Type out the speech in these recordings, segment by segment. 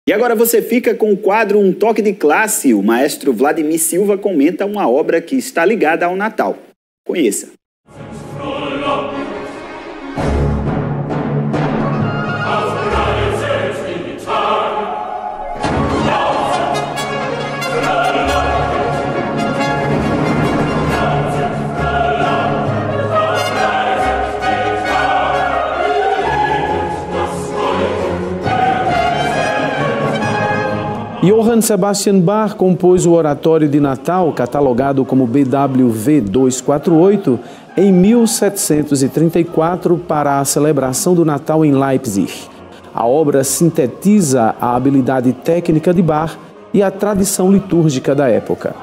E agora você fica com o quadro Um Toque de Classe. O maestro Vladimir Silva comenta uma obra que está ligada ao Natal. Conheça. Johann Sebastian Bach compôs o Oratório de Natal, catalogado como BWV 248, em 1734 para a celebração do Natal em Leipzig. A obra sintetiza a habilidade técnica de Bach e a tradição litúrgica da época.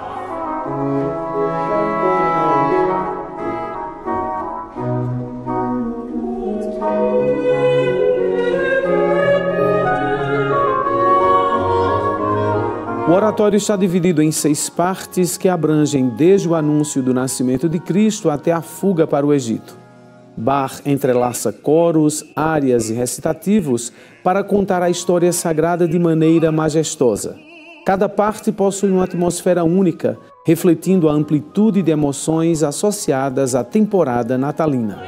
O oratório está dividido em 6 partes que abrangem desde o anúncio do nascimento de Cristo até a fuga para o Egito. Bach entrelaça coros, árias e recitativos para contar a história sagrada de maneira majestosa. Cada parte possui uma atmosfera única, refletindo a amplitude de emoções associadas à temporada natalina.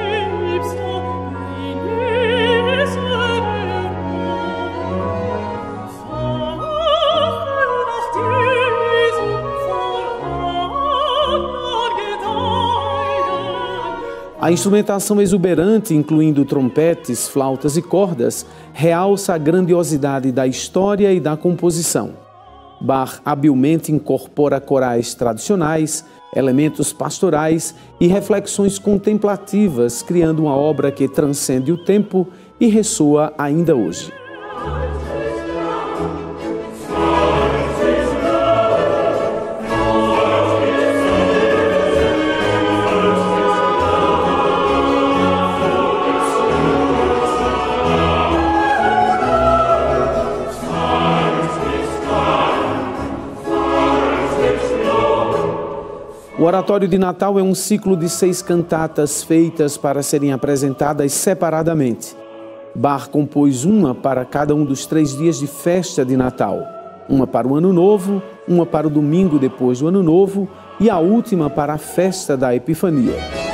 A instrumentação exuberante, incluindo trompetes, flautas e cordas, realça a grandiosidade da história e da composição. Bach habilmente incorpora corais tradicionais, elementos pastorais e reflexões contemplativas, criando uma obra que transcende o tempo e ressoa ainda hoje. O Oratório de Natal é um ciclo de 6 cantatas feitas para serem apresentadas separadamente. Bach compôs uma para cada um dos 3 dias de festa de Natal. Uma para o Ano Novo, uma para o domingo depois do Ano Novo e a última para a festa da Epifania.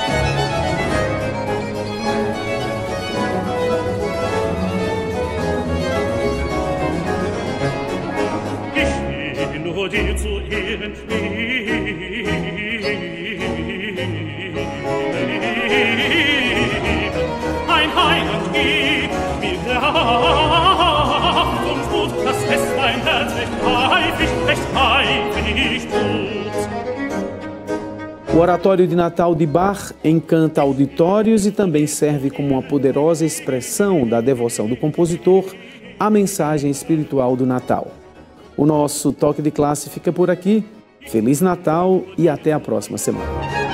O Oratório de Natal de Bach encanta auditórios e também serve como uma poderosa expressão da devoção do compositor à mensagem espiritual do Natal. O nosso Toque de Classe fica por aqui. Feliz Natal e até a próxima semana.